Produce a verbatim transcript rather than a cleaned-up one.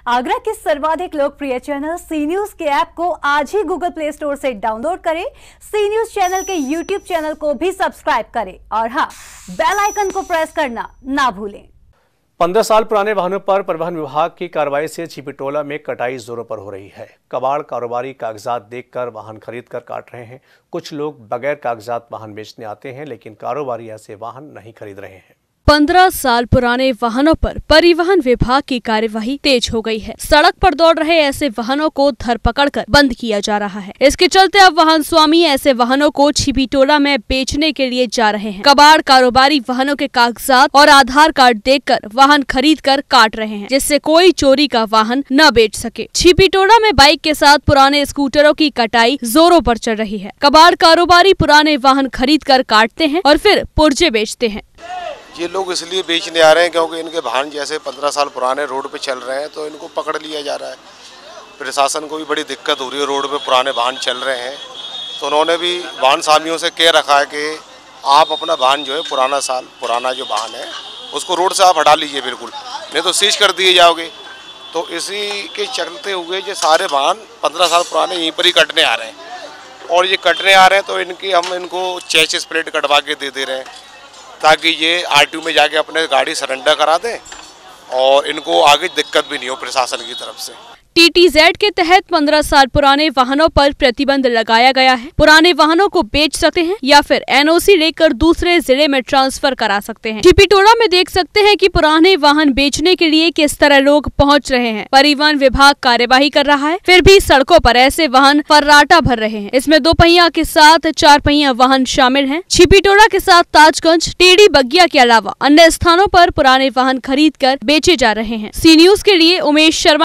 आगरा के सर्वाधिक लोकप्रिय चैनल सी न्यूज के ऐप को आज ही गूगल प्ले स्टोर से डाउनलोड करें। सी न्यूज चैनल के यूट्यूब चैनल को भी सब्सक्राइब करें और हाँ, बेल आइकन को प्रेस करना ना भूलें। पंद्रह साल पुराने वाहनों पर परिवहन विभाग की कार्रवाई से छिपीटोला में कटाई जोरों पर हो रही है। कबाड़ कारोबारी कागजात देखकर वाहन खरीद कर काट रहे हैं। कुछ लोग बगैर कागजात वाहन बेचने आते हैं, लेकिन कारोबारी ऐसे वाहन नहीं खरीद रहे हैं। पंद्रह साल पुराने वाहनों पर परिवहन विभाग की कार्यवाही तेज हो गई है। सड़क पर दौड़ रहे ऐसे वाहनों को धरपकड़ कर बंद किया जा रहा है। इसके चलते अब वाहन स्वामी ऐसे वाहनों को छिपीटोला में बेचने के लिए जा रहे हैं। कबाड़ कारोबारी वाहनों के कागजात और आधार कार्ड देखकर वाहन खरीद कर काट रहे हैं, जिससे कोई चोरी का वाहन न बेच सके। छिपीटोला में बाइक के साथ पुराने स्कूटरों की कटाई जोरों पर चल रही है। कबाड़ कारोबारी पुराने वाहन खरीद कर काटते हैं और फिर पुर्जे बेचते हैं। ये लोग इसलिए बेचने आ रहे हैं क्योंकि इनके वाहन जैसे पंद्रह साल पुराने रोड पे चल रहे हैं, तो इनको पकड़ लिया जा रहा है। प्रशासन को भी बड़ी दिक्कत हो रही है, रोड पे पुराने वाहन चल रहे हैं, तो उन्होंने भी वाहन स्वामियों से कह रखा है कि आप अपना वाहन जो है पुराना साल पुराना जो वाहन है उसको रोड से आप हटा लीजिए, बिल्कुल नहीं तो सीज कर दिए जाओगे। तो इसी के चलते हुए जो सारे वाहन पंद्रह साल पुराने यहीं पर ही कटने आ रहे हैं, और ये कटने आ रहे हैं तो इनकी हम इनको चेसिस प्लेट कटवा के दे दे रहे हैं ताकि ये आरटीओ में जाके अपने गाड़ी सरेंडर करा दें और इनको आगे दिक्कत भी नहीं हो प्रशासन की तरफ से। टीटीजेड के तहत पंद्रह साल पुराने वाहनों पर प्रतिबंध लगाया गया है। पुराने वाहनों को बेच सकते हैं या फिर एनओसी लेकर दूसरे जिले में ट्रांसफर करा सकते हैं। छिपीटोला में देख सकते हैं कि पुराने वाहन बेचने के लिए किस तरह लोग पहुंच रहे हैं। परिवहन विभाग कार्यवाही कर रहा है, फिर भी सड़कों पर ऐसे वाहन फर्राटा भर रहे हैं। इसमें दो पहिया के साथ चार पहिया वाहन शामिल हैं। छिपीटोला के साथ ताजगंज, टेढ़ी बगिया के अलावा अन्य स्थानों पर पुराने वाहन खरीद कर बेचे जा रहे हैं। सी न्यूज के लिए उमेश शर्मा।